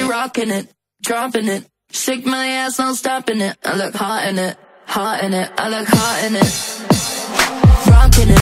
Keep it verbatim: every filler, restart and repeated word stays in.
rocking it, dropping it. Shake my ass, no stopping it. I look hot in it, hot in it. I look hot in it, rocking it.